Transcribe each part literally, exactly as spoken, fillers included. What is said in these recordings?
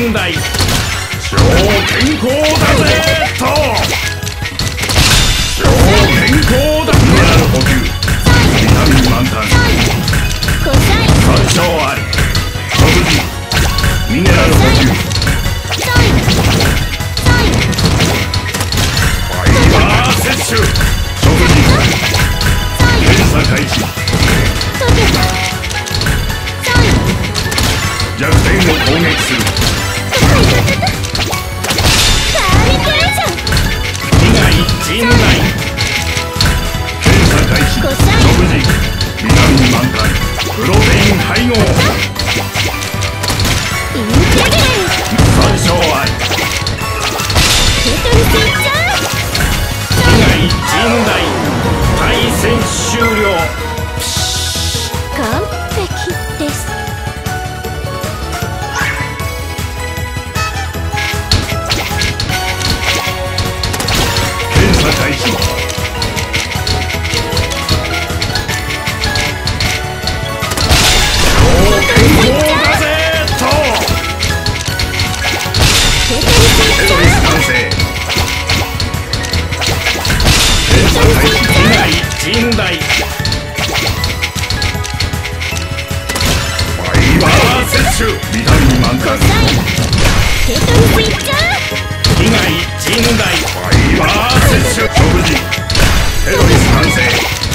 人台超健康だぜと超健康だ。ミネラル補給ビタミン満タン山椒あり食事ミネラル補給ファイバー摂取食事検査開始弱点を攻撃する被害甚大検査開始食事ビタミン満タンプロテイン配合山椒あり被害甚大対戦終了。 完璧です。 検査開始超健康だぜとテトリス完成検査開始被害甚大ファイバー摂取ビタミン満タン被害甚大ファイバー摂取食事テトリス完成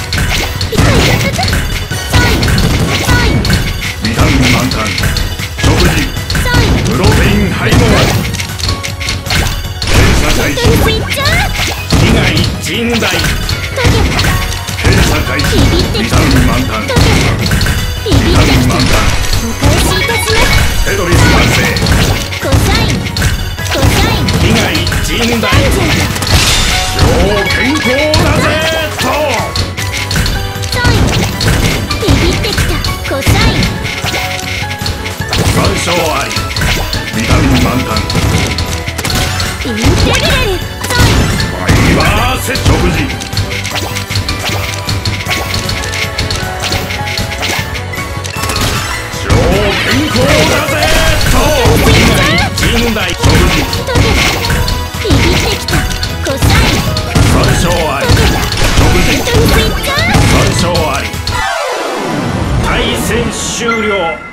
ビタミン満タン食事プロテイン配合検査開始被害甚大検査開始ビタミン満タンビタミン満タンテトリス完成被害甚大超健康だぜと山椒ありビタミン満タンファイバー摂食事超健康だぜと被害甚大食事山椒あり食事山椒あり対戦終了。